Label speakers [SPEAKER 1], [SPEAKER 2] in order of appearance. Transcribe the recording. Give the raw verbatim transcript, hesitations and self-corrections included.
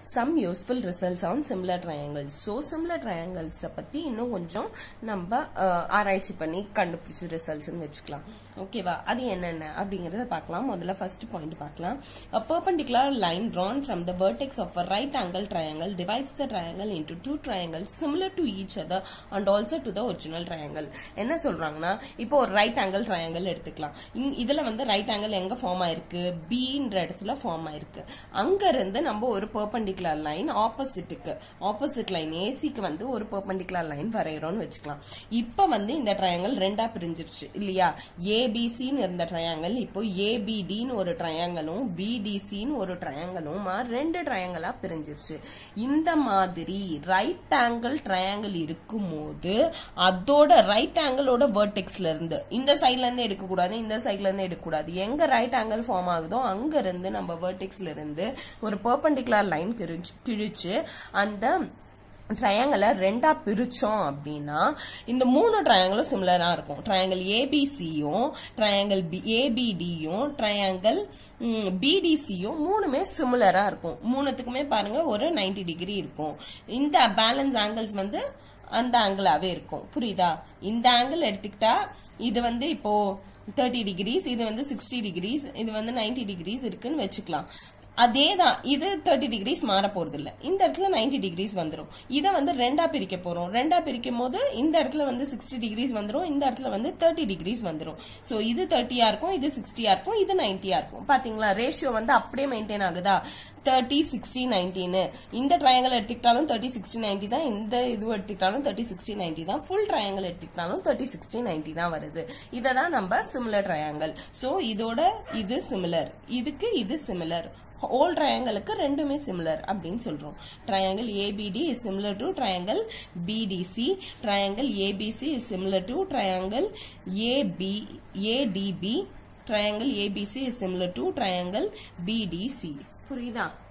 [SPEAKER 1] some useful results on similar triangles. So similar triangles பத்தி இன்னும் கொஞ்சம் நம்ம ஆராய்ச்சி பண்ணி கண்டுபிடிச்ச ரிசல்ட்ஸ் வெச்சுக்கலாம். ஓகேவா? அது என்னென்ன அப்படிங்கறத பார்க்கலாம். முதல்ல ஃபர்ஸ்ட் பாயிண்ட் பார்க்கலாம். A perpendicular line drawn from the vertex of a right angle triangle divides the triangle into two triangles similar to each other and also to the original triangle. என்ன சொல்றாங்கன்னா, இப்போ ஒரு ரைட் ஆங்கிள் ட்ரையாங்கிள் எடுத்துக்கலாம். இதுல வந்து right angle எங்க form ஆயிருக்கு? B ன்ற இடத்துல ஃபார்ம் ஆயிருக்கு. அங்க இருந்து நம்ம ஒரு பெர்பெண்டிகுலர் லைன் ஆப்போசிட்டுக்கு ஆப்போசிட் லைன் ஏசிக்கு வந்து ஒரு பெர்பெண்டிகுலர் லைன் வரையறோம்னு வெச்சுக்கலாம். இப்போ வந்து இந்த ட்ரையாங்கிள் ரெண்டா பிரிஞ்சிருச்சு இல்லையா? ஏபிசி ன்னு இருந்த ட்ரையாங்கிள் இப்போ ஏபிடி ன்னு ஒரு ட்ரையாங்கிளும் பிடிசி ன்னு ஒரு ட்ரையாங்கிளும் ரெண்டு ட்ரையாங்கிளா பிரிஞ்சிருச்சு. இந்த மாதிரி ரைட் ஆங்கிள் ட்ரையாங்கிள் இருக்கும்போது அதோட ரைட் ஆங்கிளோட வெர்டெக்ஸ்ல இருந்து இந்த சைடுல இருந்து எடுக்க கூடாது, இந்த சைடுல இருந்து எடுக்க கூடாது. எங்க ரைட் ஆங்கிள் ஃபார்ம் ஆகுதோ அங்க இருந்து நம்ம வெர்டெக்ஸ்ல இருந்து ஒரு பெர்பெண்டிகுலர் லைன் கிழிச்சு அந்த ட்ரையாங்கிள ரெண்டா பிரிச்சோம் அப்படின்னா இந்த மூணு ட்ரையாங்கிளும் சிமிலரா இருக்கும். ட்ரையாங்கிள் ஏபிசியும் ட்ரையாங்கிள் ஏபிடியும் ட்ரையாங்கிள் பிடிசியும் மூணுமே சிமிலரா இருக்கும். மூணுத்துக்குமே பாருங்க ஒரு நைன்டி டிகிரி இருக்கும். இந்த பேலன்ஸ் ஆங்கிள்ஸ் வந்து அந்த ஆங்கிளாவே இருக்கும். புரியுதா? இந்த ஆங்கிள் எடுத்துக்கிட்டா இது வந்து இப்போ தேர்ட்டி டிகிரிஸ், இது வந்து சிக்ஸ்டி டிகிரிஸ், இது வந்து நைன்டி டிகிரிஸ் இருக்குன்னு வச்சுக்கலாம். அதேதான், இது தேர்ட்டி டிகிரிஸ் மாற போறது இல்ல. இந்த இடத்துல நைன்டி டிகிரிஸ் வந்துரும். இத வந்து ரெண்டா பிரிக்க போறோம். ரெண்டா பிரிக்கும் போது இந்த இடத்துல வந்து சிக்ஸ்டி டிகிரிஸ் வந்துரும், இந்த இடத்துல வந்து தேர்ட்டி டிகிரிஸ் வந்துரும். சோ இது தேர்ட்டியா இருக்கும், இது சிக்ஸ்டியா இருக்கும், இது நைன்டியா இருக்கும். பாத்தீங்களா? ரேஷியோ வந்து அப்படியே மெயின்டைன் ஆகுதா? தேர்ட்டி சிக்ஸ்டி நைன்டின்னு இந்த ட்ரையாங்கிள் எடுத்துக்கிட்டாலும் தேர்ட்டி சிக்ஸ்டி நைன்டி தான், இந்த இது எடுத்துக்கிட்டாலும் தேர்ட்டி சிக்ஸ்டி நைன்டி தான், ஃபுல் ட்ரையாங்கிள் எடுத்துக்கிட்டாலும் தேர்ட்டி சிக்ஸ்டி நைன்டி தான் வருது. இததான் நம்ம சிமிலர் ட்ரையாங்கிள். சோ இதோட இது சிமிலர், இதுக்கு இது சிமிலர், ஹோல் ட்ரையாங்கிளுக்கு ரெண்டுமே சிமிலர் அப்படின்னு சொல்றோம். Triangle ABD is similar to triangle BDC, triangle ABC is similar to triangle AB ADB, triangle ABC is similar to triangle BDC. புரியுதா?